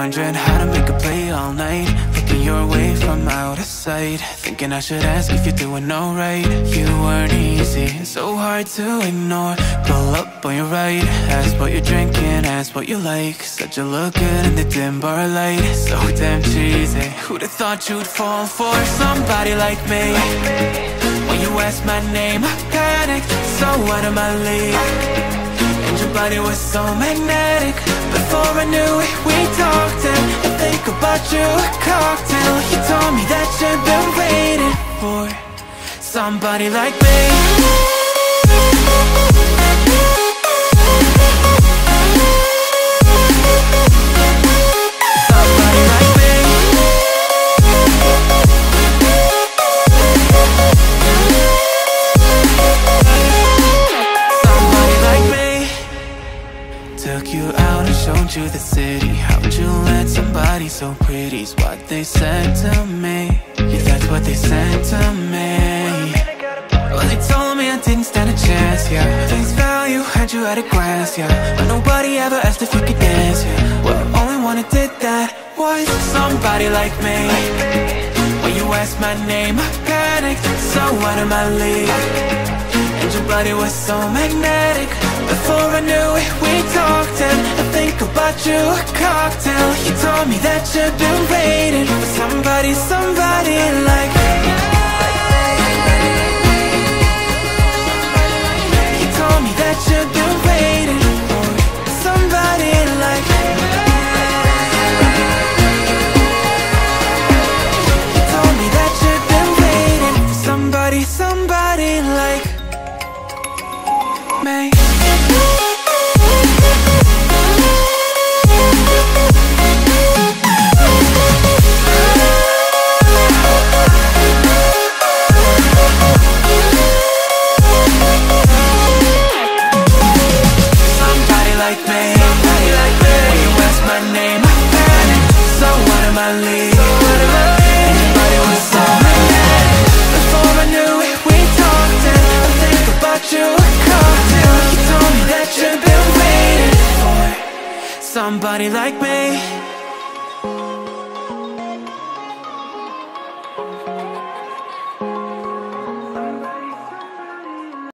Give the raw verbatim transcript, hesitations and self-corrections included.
wondering how to make a play all night, looking your way from out of sight, thinking I should ask if you're doing alright. You weren't easy, so hard to ignore. Pull up on your right, ask what you're drinking, ask what you like. Said you look good in the dim bar light, so damn cheesy. Who'd have thought you'd fall for somebody like me? When you asked my name, I panicked, so out of my league. And your body was so magnetic. Before I knew it, we talked, and I think about you a cocktail. You told me that you've been waiting for somebody like me. Somebody like me. Somebody like me. Took you out and showed you the city. How'd you let somebody so pretty's what they said to me? Yeah, that's what they said to me. Well, they told me I didn't stand a chance, yeah. Face value, had you at a glance, yeah. But nobody ever asked if you could dance, yeah. Well, the only one who did that was somebody like me. When you asked my name, I panicked, so out of my league. And your body was so magnetic. Before I knew it, we talked, and I think about you a cocktail. You told me that you've been waiting for somebody, somebody like me. You told me that you've been waiting for somebody like me. You told me that you've been waiting for somebody, somebody like me. Somebody like me.